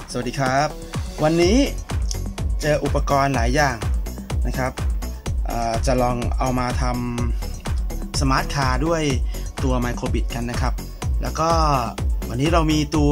สวัสดีครับวันนี้เจออุปกรณ์หลายอย่างนะครับจะลองเอามาทำสมาร์ทคาร์ด้วยตัวไมโครบิตกันนะครับแล้วก็วันนี้เรามีตัว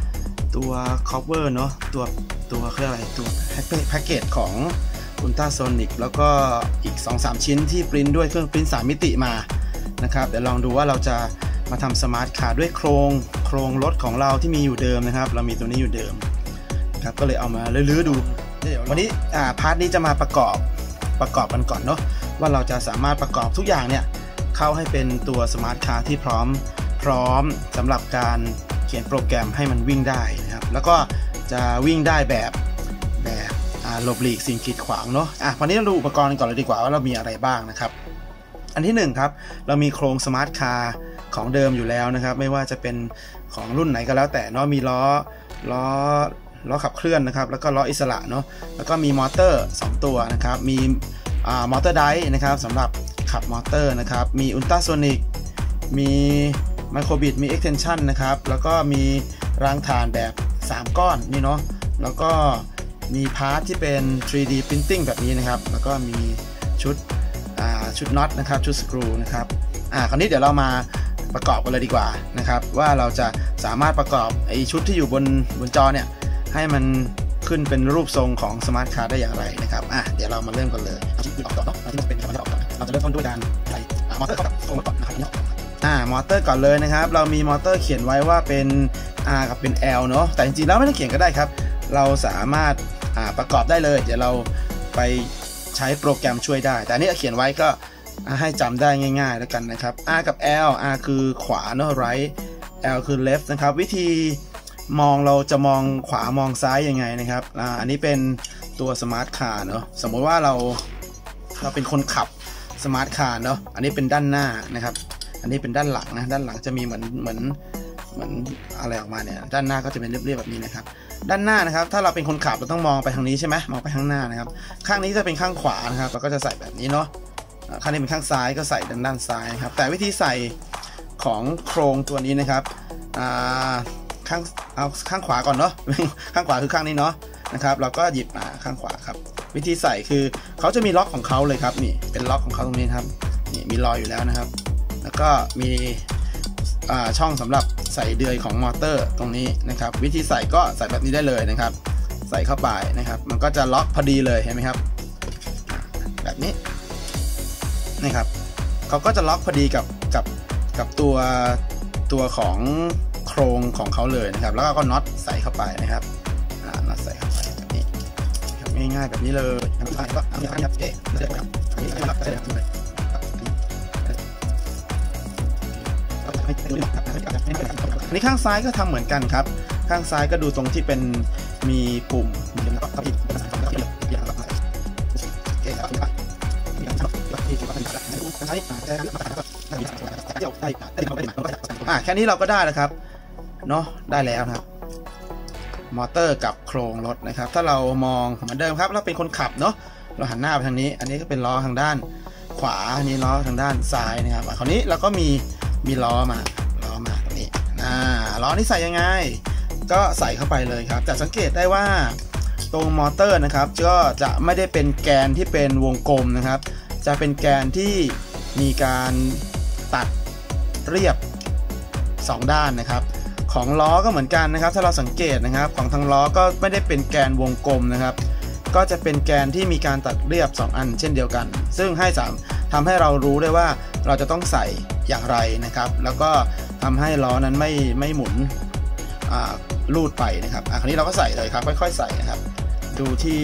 cover เนาะตัวเครื่องอะไรตัวแพ็กเกจของ Ultrasonic แล้วก็อีก 2-3 ชิ้นที่ปริ้นด้วยเครื่องปริ้น3มิติมานะครับเดี๋ยวลองดูว่าเราจะมาทำสมาร์ทคาร์ด้วยโครงรถของเราที่มีอยู่เดิมนะครับเรามีตัวนี้อยู่เดิมครับก็เลยเอามาลื้อดูวันนี้พาร์ทนี้จะมาประกอบกันก่อนเนาะว่าเราจะสามารถประกอบทุกอย่างเนี่ยเข้าให้เป็นตัวสมาร์ทคาร์ที่พร้อมสำหรับการเขียนโปรแกรมให้มันวิ่งได้นะครับแล้วก็จะวิ่งได้แบบหลบหลีกสิ่งกีดขวางเนาะวันนี้เราดูอุปกรณ์ก่อนเลยดีกว่าว่าเรามีอะไรบ้างนะครับอันที่1ครับเรามีโครงสมาร์ทคาร์ของเดิมอยู่แล้วนะครับไม่ว่าจะเป็นของรุ่นไหนก็แล้วแต่เนาะมีล้อขับเคลื่อนนะครับแล้วก็ล้ออิสระเนาะแล้วก็มีมอเตอร์2ตัวนะครับมีมอเตอร์ไดร์นะครับสำหรับขับมอเตอร์นะครับมีอุลตราโซนิกมีไมโครบิตมี extension นะครับแล้วก็มีรางฐานแบบ3ก้อนนี่เนาะแล้วก็มีพาร์ทที่เป็น 3D printing แบบนี้นะครับแล้วก็มีชุดน็อตนะครับชุดสกรูนะครับคราวนี้เดี๋ยวเรามาประกอบกันเลยดีกว่านะครับว่าเราจะสามารถประกอบไอชุดที่อยู่บนจอเนี่ยให้มันขึ้นเป็นรูปทรงของสมาร์ทคาร์ได้อย่างไรนะครับเดี๋ยวเรามาเริ่มกันเลยที่ออกก่อนเนาะที่มันเป็นการออกก่อนเราจะเริ่มต้นด้วยการใส่มอเตอร์เข้ากับตรงก่อนนะครับมอเตอร์ก่อนเลยนะครับเรามีมอเตอร์เขียนไว้ว่าเป็น R กับเป็น L เนาะแต่จริงๆแล้วไม่ต้องเขียนก็ได้ครับเราสามารถประกอบได้เลยเดี๋ยวเราไปใช้โปรแกรมช่วยได้แต่อันนี้เขียนไว้ก็ให้จำได้ง่ายๆแล้วกันนะครับ R กับ L R คือขวาเนาะ right L คือ left นะครับวิธีมองเราจะมองขวามองซ้ายยังไงนะครับอันนี้เป็นตัวสมาร์ทคาร์เนาะสมมติว่าเราเป็นคนขับสมาร์ทคาร์เนาะอันนี้เป็นด้านหน้านะครับอันนี้เป็นด้านหลังนะด้านหลังจะมีเหมือนอะไรออกมาเนี่ยด้านหน้าก็จะเป็นเรียบๆแบบนี้นะครับด้านหน้านะครับถ้าเราเป็นคนขับเราต้องมองไปทางนี้ใช่ไหมมองไปข้างหน้านะครับข้างนี้จะเป็นข้างขวานะครับเราก็จะใส่แบบนี้เนาะข้างนี้เป็นข้างซ้ายก็ใส่ด้านซ้ายนะครับแต่วิธีใส่ของโครงตัวนี้นะครับเอาข้างขวาก่อนเนาะข้างขวาคือข้างนี้เนาะนะครับเราก็หยิบมาข้างขวาครับวิธีใส่คือเขาจะมีล็อกของเขาเลยครับนี่เป็นล็อกของเขาตรงนี้ครับนี่มีรอยอยู่แล้วนะครับแล้วก็มีช่องสำหรับใส่เดือยของมอเตอร์ตรงนี้นะครับวิธีใส่ก็ใส่แบบนี้ได้เลยนะครับใส่เข้าไปนะครับมันก็จะล็อกพอดีเลยเห็นไหมครับแบบนี้นะครับเขาก็จะล็อกพอดีกับตัวของโครงของเขาเลยนะครับแล้วก็น็อตใส่เข้าไปนะครับน็อตใส่เข้าไปแบบนี้ง่ายๆแบบนี้เลยนะครับก็เอาอย่างนี้ครับอันนี้ข้างซ้ายก็ทำเหมือนกันครับข้างซ้ายก็ดูตรงที่เป็นมีปุ่มแค่นี้เราก็ได้แล้วครับเนาะได้แล้วครับมอเตอร์กับโครงรถนะครับถ้าเรามองเหมือนเดิมครับเราเป็นคนขับเนาะเราหันหน้าไปทางนี้อันนี้ก็เป็นล้อทางด้านขวาอันนี้ล้อทางด้านซ้ายนะครับคราวนี้เราก็มีล้อมาตรงนี้ล้อนี่ใส่ยังไงก็ใส่เข้าไปเลยครับแต่สังเกตได้ว่าตรงมอเตอร์นะครับก็จะไม่ได้เป็นแกนที่เป็นวงกลมนะครับจะเป็นแกนที่มีการตัดเรียบ2ด้านนะครับของล้อก็เหมือนกันนะครับถ้าเราสังเกตนะครับของทางล้อก็ไม่ได้เป็นแกนวงกลมนะครับก็จะเป็นแกนที่มีการตัดเรียบ2อันเช่นเดียวกันซึ่งทำให้เรารู้ได้ว่าเราจะต้องใส่อย่างไรนะครับแล้วก็ทำให้ล้อนั้นไม่หมุนลูดไปนะครับคราวนี้เราก็ใส่เลยครับค่อยๆใส่นะครับดู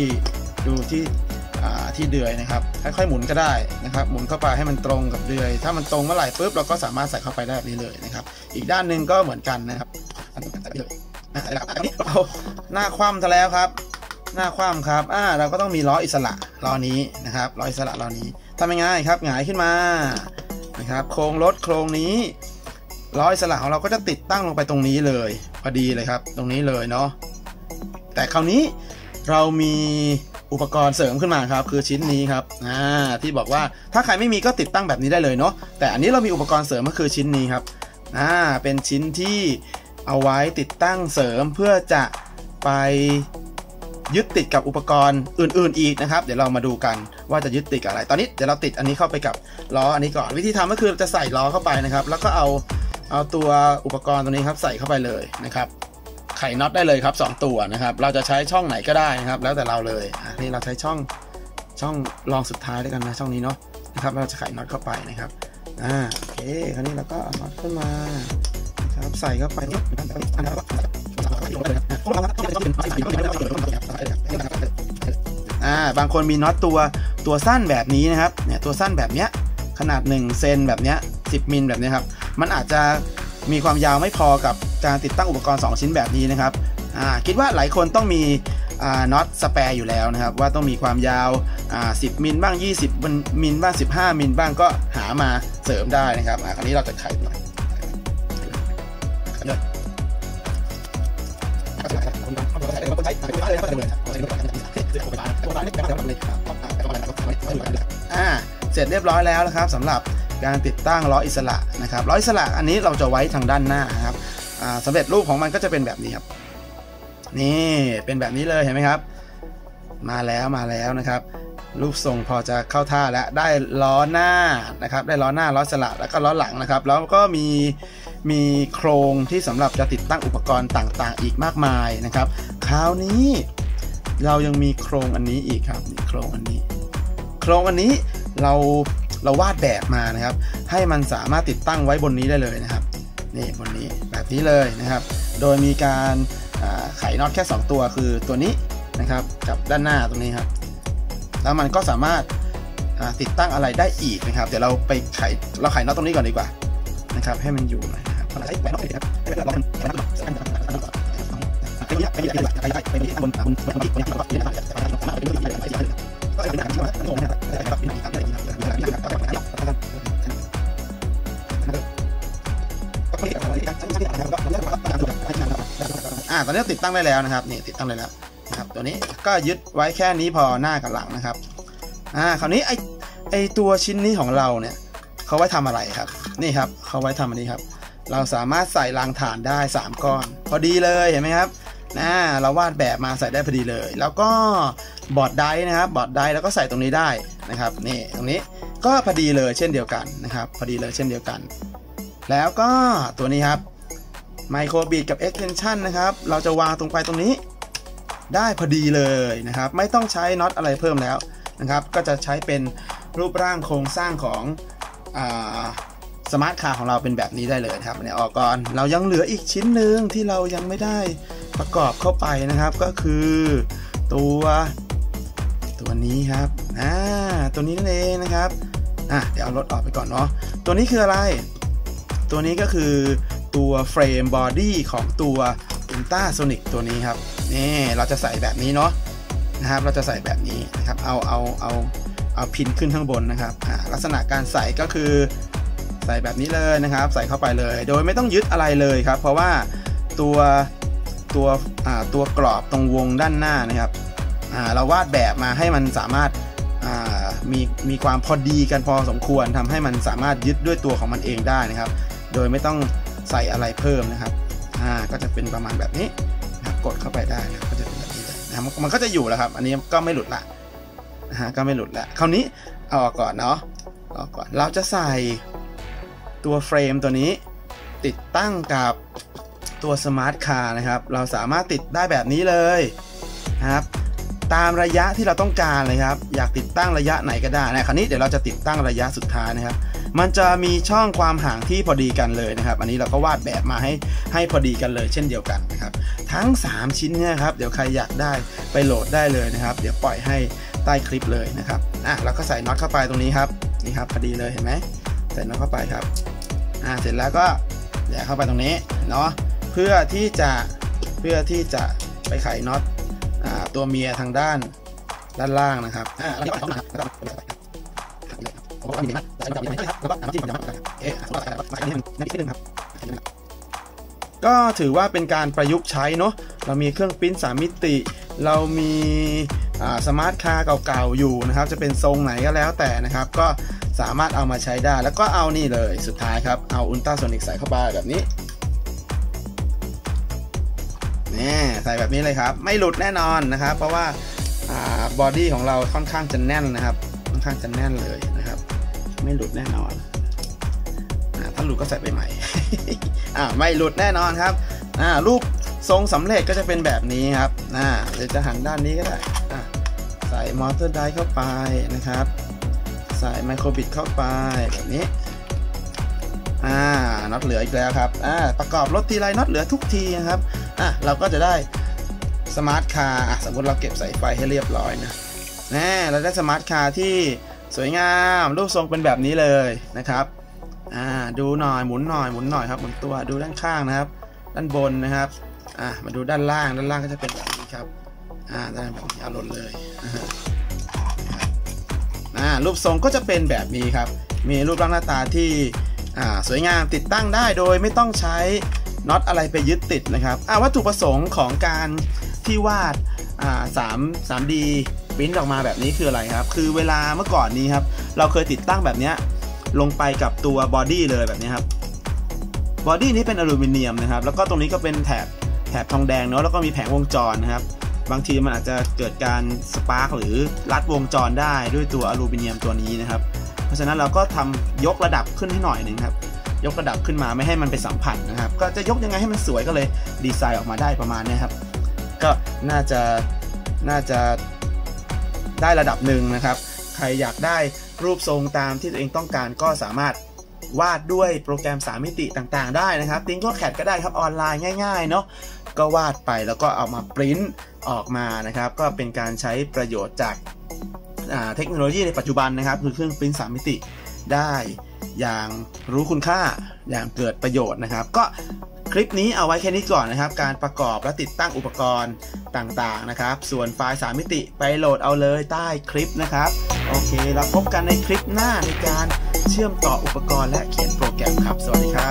ที่เดือยนะครับค่อยๆหมุนก็ได้นะครับหมุนเข้าไปให้มันตรงกับเดือยถ้ามันตรงเมื่อไหร่ปุ๊บเราก็สามารถใส่เข้าไปได้แบบนี้เลยนะครับอีกด้านหนึ่งก็เหมือนกันนะครับอันนี้ใส่ไปเลยอันนี้เราหน้าคว่ำซะแล้วครับหน้าคว่ำครับเราก็ต้องมีล้ออิสระล้อนี้นะครับล้ออิสระล้อนี้ทำยังไงครับหงายขึ้นมานะครับโครงรถโครงนี้ล้ออิสระของเราก็จะติดตั้งลงไปตรงนี้เลยพอดีเลยครับตรงนี้เลยเนาะแต่คราวนี้เรามีอุปกรณ์เสริมขึ้นมาครับคือชิ้นนี้ครับที่บอกว่าถ้าใครไม่มีก็ติดตั้งแบบนี้ได้เลยเนาะแต่อันนี้เรามีอุปกรณ์เสริมก็คือชิ้นนี้ครับเป็นชิ้นที่เอาไว้ติดตั้งเสริมเพื่อจะไปยึดติดกับอุปกรณ์อื่นๆอีกนะครับเดี๋ยวเรามาดูกันว่าจะยึดติดกับอะไรตอนนี้เดี๋ยวเราติดอันนี้เข้าไปกับล้ออันนี้ก่อนวิธีทำก็คือจะใส่ล้อเข้าไปนะครับแล้วก็เอาตัวอุปกรณ์ตัวนี้ครับใส่เข้าไปเลยนะครับไขน็อตได้เลยครับ2ตัวนะครับเราจะใช้ช่องไหนก็ได้นะครับแล้วแต่เราเลยนี่เราใช้ช่องรองสุดท้ายด้วยกันนะช่องนี้เนาะนะครับเราจะไขน็อตเข้าไปนะครับโอเคคราวนี้เราก็เอาน็อตขึ้นมาครับใส่เข้าไปบางคนมีน็อตตัวสั้นแบบนี้นะครับเนี่ยตัวสั้นแบบเนี้ยขนาด1เซนแบบเนี้ย10มิลแบบนี้ครับมันอาจจะมีความยาวไม่พอกับการติดตั้งอุปกรณ์2ชิ้นแบบนี้นะครับคิดว่าหลายคนต้องมีน็อตสแปร์อยู่แล้วนะครับว่าต้องมีความยาว10มิลบ้าง20มิลบ้าง15มิลบ้างก็หามาเสริมได้นะครับคราวนี้เราจะไขหน่อยเสร็จเรียบร้อยแล้วนะครับสำหรับการติดตั้งล้ออิสระนะครับล้ออิสระอันนี้เราจะไว้ทางด้านหน้าครับสำเร็จรูปของมันก็จะเป็นแบบนี้ครับนี่เป็นแบบนี้เลยเห็นไหมครับมาแล้วนะครับรูปทรงพอจะเข้าท่าแล้วได้ล้อหน้านะครับได้ล้อหน้าล้ออิสระแล้วก็ล้อหลังนะครับแล้วก็มีโครงที่สำหรับจะติดตั้งอุปกรณ์ต่างๆอีกมากมายนะครับคราวนี้เรายังมีโครงอันนี้อีกครับโครงอันนี้เราวาดแบบมานะครับให้มันสามารถติดตั้งไว้บนนี้ได้เลยนะครับนี่บนนี้แบบนี้เลยนะครับโดยมีการไขน็อตแค่2ตัวคือตัวนี้นะครับกับด้านหน้าตรงนี้ครับแล้วมันก็สามารถติดตั้งอะไรได้อีกนะครับเดี๋ยวเราไขน็อตตรงนี้ก่อนดีกว่านะครับให้มันอยู่หน่อยนะครับใช้แหวนน็อตเลยครับให้เราเป็นตอนนี้ติดตั้งได้แล้วนะครับนี่ติดตั้งได้แล้วนะครับตัวนี้ก็ยึดไว้แค่นี้พอหน้ากับหลังนะครับคราวนี้ไอตัวชิ้นนี้ของเราเนี่ยเขาไว้ทำอะไรครับนี่ครับเขาไว้ทำอันนี้ครับเราสามารถใส่รางฐานได้3ก้อนพอดีเลยเห็นไหมครับเราวาดแบบมาใส่ได้พอดีเลยแล้วก็บอร์ดไดร์นะครับบอร์ดไดร์แล้วก็ใส่ตรงนี้ได้นะครับนี่ตรงนี้ก็พอดีเลยเช่นเดียวกันนะครับพอดีเลยเช่นเดียวกันแล้วก็ตัวนี้ครับไมโครบิดกับ extension นะครับเราจะวางตรงนี้ได้พอดีเลยนะครับไม่ต้องใช้น็อตอะไรเพิ่มแล้วนะครับก็จะใช้เป็นรูปร่างโครงสร้างของสมาร์ทคาร์ของเราเป็นแบบนี้ได้เลยครับเนี่ยออกก่อนเรายังเหลืออีกชิ้นหนึ่งที่เรายังไม่ได้ประกอบเข้าไปนะครับก็คือตัวนี้ครับตัวนี้นั่นเองนะครับเดี๋ยวเอารถออกไปก่อนเนาะตัวนี้คืออะไรตัวนี้ก็คือตัวเฟรมบอดี้ของตัวอุลตราโซนิกตัวนี้ครับนี่เราจะใส่แบบนี้เนาะนะครับเราจะใส่แบบนี้นะครับเอาพินขึ้นข้างบนนะครับลักษณะการใส่ก็คือใส่แบบนี้เลยนะครับใส่เข้าไปเลยโดยไม่ต้องยึดอะไรเลยครับเพราะว่าตัวกรอบตรงวงด้านหน้านะครับเราวาดแบบมาให้มันสามารถมีความพอดีกันพอสมควรทำให้มันสามารถยึดด้วยตัวของมันเองได้นะครับโดยไม่ต้องใส่อะไรเพิ่มนะครับก็จะเป็นประมาณแบบนี้นะครับกดเข้าไปได้ก็จะเป็นแบบนี้เลยนะครับมันก็จะอยู่แล้วครับอันนี้ก็ไม่หลุดละก็ไม่หลุดละคราวนี้เอาออกก่อนเนาะออกก่อนเราจะใส่ตัวเฟรมตัวนี้ติดตั้งกับตัวสมาร์ทคาร์นะครับเราสามารถติดได้แบบนี้เลยนะครับตามระยะที่เราต้องการเลยครับอยากติดตั้งระยะไหนก็ได้นะคราวนี้เดี๋ยวเราจะติดตั้งระยะสุดท้ายนะครับมันจะมีช่องความห่างที่พอดีกันเลยนะครับอันนี้เราก็วาดแบบมาให้พอดีกันเลยเช่นเดียวกันนะครับทั้ง3ชิ้นเนี่ยครับเดี๋ยวใครอยากได้ไปโหลดได้เลยนะครับเดี๋ยวปล่อยให้ใต้คลิปเลยนะครับแล้วก็ใส่น็อตเข้าไปตรงนี้ครับนี่ครับพอดีเลยเห็นไหมใส่น็อตเข้าไปครับเสร็จแล้วก็แย่เข้าไปตรงนี้เนาะเพื่อที่จะไปไขน็อตตัวเมียทางด้านล่างนะครับก็ถือว่าเป็นการประยุกต์ใช้เนาะเรามีเครื่องปริ้น3มิติเรามีสมาร์ทคาร์เก่าๆอยู่นะครับจะเป็นทรงไหนก็แล้วแต่นะครับก็สามารถเอามาใช้ได้แล้วก็เอานี่เลยสุดท้ายครับเอาอุลตราโซนิกใส่เข้าไปแบบนี้นใส่แบบนี้เลยครับไม่หลุดแน่นอนนะครับเพราะว่าบอดี้ของเราค่อนข้างจะแน่นนะครับค่อนข้างจะแน่นเลยนะครับไม่หลุดแน่นอนถ้าหลุดก็ใส่ไปใหม่ ไม่หลุดแน่นอนครับรูปทรงสำเร็จก็จะเป็นแบบนี้ครับเดี๋ยวจะหันด้านนี้ก็ได้ใส่มอเตอร์ไดร์เข้าไปนะครับใส่ไมโครบิตเข้าไปแบบนี้น็อตเหลืออีกแล้วครับประกอบรถทีไรน็อตเหลือทุกทีนะครับเราก็จะได้สมาร์ทคาร์สมมติเราเก็บสายไฟให้เรียบร้อยนะเราได้สมาร์ทคาร์ที่สวยงามรูปทรงเป็นแบบนี้เลยนะครับดูหน่อยหมุนหน่อยครับหมุนตัวดูด้านข้างนะครับด้านบนนะครับมาดูด้านล่างก็จะเป็นแบบนี้ครับด้านแบบนี้เอาหล่นเลยรูปทรงก็จะเป็นแบบนี้ครับมีรูปร่างหน้าตาที่สวยงามติดตั้งได้โดยไม่ต้องใช้น็อตอะไรไปยึดติดนะครับวัตถุประสงค์ของการที่วาด3D ปริ้นออกมาแบบนี้คืออะไรครับคือเวลาเมื่อก่อนนี้ครับเราเคยติดตั้งแบบนี้ลงไปกับตัวบอดี้เลยแบบนี้ครับบอดี้นี้เป็นอลูมิเนียมนะครับแล้วก็ตรงนี้ก็เป็นแถบทองแดงเนาะแล้วก็มีแผงวงจรนะครับบางทีมันอาจจะเกิดการสปาร์คหรือรัดวงจรได้ด้วยตัวอลูมิเนียมตัวนี้นะครับเพราะฉะนั้นเราก็ทำยกระดับขึ้นให้หน่อยหนึ่งครับยกระดับขึ้นมาไม่ให้มันไปสัมผัสนะครับก็จะยกยังไงให้มันสวยก็เลยดีไซน์ออกมาได้ประมาณนี้ครับก็น่าจะได้ระดับหนึ่งนะครับใครอยากได้รูปทรงตามที่ตัวเองต้องการก็สามารถวาดด้วยโปรแกรม3มิติต่างๆได้นะครับTinkercadก็ได้ครับออนไลน์ง่ายๆเนาะก็วาดไปแล้วก็เอามาปริ้นออกมานะครับก็เป็นการใช้ประโยชน์จากเทคโนโลยีในปัจจุบันนะครับคือเครื่องปริ้น3มิติได้อย่างรู้คุณค่าอย่างเกิดประโยชน์นะครับก็คลิปนี้เอาไว้แค่นี้ก่อนนะครับการประกอบและติดตั้งอุปกรณ์ต่างๆนะครับส่วนไฟล์3มิติไปโหลดเอาเลยใต้คลิปนะครับโอเคเราพบกันในคลิปหน้าในการเชื่อมต่ออุปกรณ์และเขียนโปรแกรมครับสวัสดีครับ